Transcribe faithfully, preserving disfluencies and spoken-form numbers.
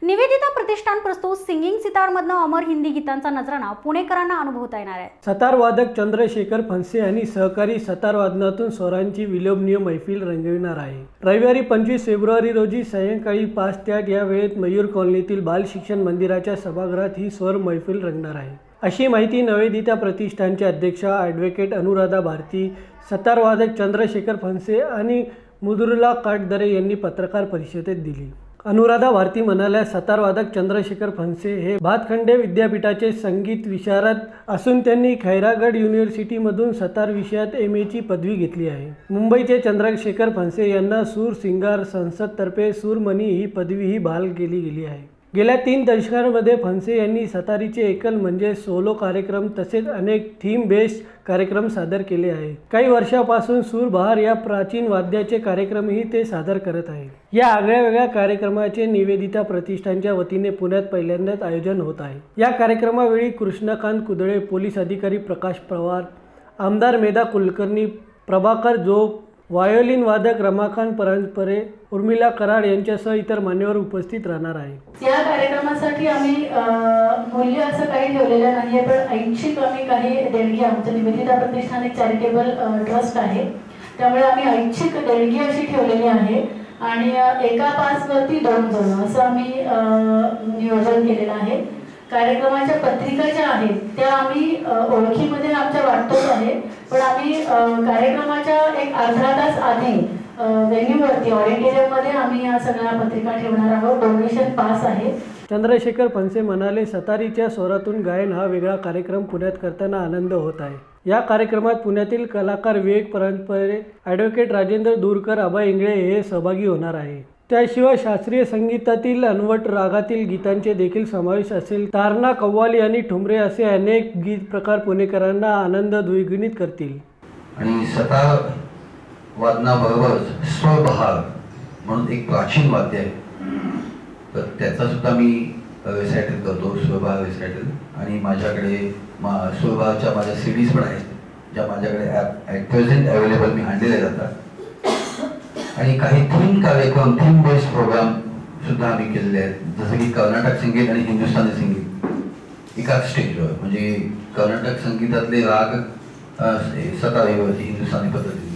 निवेदिता प्रतिष्ठान प्रस्तुत सिंगिंग सितारमधनं अमर हिंदी गीतांचा नजराणा पुणेकरांना अनुभवता येणार आहे। सतार वादक चंद्रशेखर फणसे आणि सहकारी सतार वादनातून स्वरांची विलोभनीय मैफिल रंगविणार आहे। रविवारी पंचवीस फेब्रुवारी रोजी सायंकाळी पाच ते आठ या वेळेत मयूर कॉलनीतील बाल शिक्षण मंदिराच्या सभागृहात ही स्वर मैफिल रंगणार आहे, अशी माहिती निवेदिता प्रतिष्ठानचे अध्यक्ष ॲडव्होकेट अनुराधा भारती, सतार वादक चंद्रशेखर फणसे आणि मुदुरला काटदरे यांनी पत्रकार परिषदेत दिली। अनुराधा भारती म्हणाल्या, सतार वादक चंद्रशेखर फणसे हे भातखंडे विद्यापीठाचे संगीत विशारद असून त्यांनी खैरागड युनिव्हर्सिटीमधून सतार विषयात एम एची पदवी घेतली आहे। मुंबईचे चंद्रशेखर फणसे यांना सूर सिंगार संसदतर्फे सूरमणी ही पदवीही बहाल केली गेली आहे। गेल्या तीन दशकांमध्ये फणसे यांनी सतारीचे एकल म्हणजे सोलो कार्यक्रम तसेच अनेक थीम बेस्ड कार्यक्रम सादर केले आहे। काही वर्षापासून सूरबहार या प्राचीन वाद्याचे कार्यक्रमही ते सादर करत आहे। या आगळ्यावेगळ्या कार्यक्रमाचे निवेदिता प्रतिष्ठानच्या वतीने पुण्यात पहिल्यांदाच आयोजन होत आहे। या कार्यक्रमावेळी कृष्णकांत कुदळे, पोलीस अधिकारी प्रकाश पवार, आमदार मेधा कुलकर्णी, प्रभाकर जोग, व्हायोलिन वादक रमाकांत परांजपरे, उर्मिला कराड यांच्यासह इतर मान्यवर उपस्थित राहणार आहे। या कार्यक्रमासाठी आम्ही मूल्य असं काही ठेवलेलं नाही आहे, पण ऐच्छिक आम्ही काही देणगी, आमचं निवेदिता प्रतिष्ठान एक चॅरिटेबल ट्रस्ट आहे, त्यामुळे आम्ही ऐच्छिक देणगी अशी ठेवलेली आहे आणि एका पासवरती दोन जण असं आम्ही नियोजन केलेलं आहे। कार्यक्रमाच्या पत्रिका ज्या आहेत त्या आम्ही ओळखीमध्ये आमच्या वाटतोच आहे, पण आम्ही कार्यक्रमाच्या एक अर्धा तास आधी व्हेन्यूवरती ऑडिटोरियममध्ये आम्ही या सगळ्या पत्रिका ठेवणार आहोत। डोनेशन पास आहे। चंद्रशेखर फणसे म्हणाले, सतारीच्या स्वरातून गायन हा वेगळा कार्यक्रम पुण्यात करताना आनंद होत आहे। या कार्यक्रमात पुण्यातील कलाकार विवेक परांजपरे, ॲडव्होकेट राजेंद्र दूरकर, अभय इंगळे हे सहभागी होणार आहे। त्याशिवाय शास्त्रीय संगीतातील अनवट रागातील गीतांचे देखील समावेश असेल। तारणा, कव्वाली आणि ठुमरे असे अनेक गीत प्रकार पुणेकरांना आनंद द्विगुणित करतील। आणि सतार वादनाबरोबरच स्वरबहार म्हणून एक प्राचीन वाद्य आहे, तर त्याचा सुद्धा मी रिसायटल करतो, स्वरबहार रिसायटल। आणि माझ्याकडे मा स्वरबहारच्या माझ्या सीडीज पण आहेत, ज्या माझ्याकडे ॲप ॲट प्रेझेंट अवेलेबल मी आणलेल्या जातात। आणि काही थीम कार्यक्रम, थीम बेस्ड प्रोग्राम सुद्धा आम्ही केलेले आहेत, जसं की कर्नाटक संगीत आणि हिंदुस्थानी संगीत एकाच स्टेजवर, म्हणजे कर्नाटक संगीतातले राग सतारीवरती हिंदुस्थानी पद्धतीने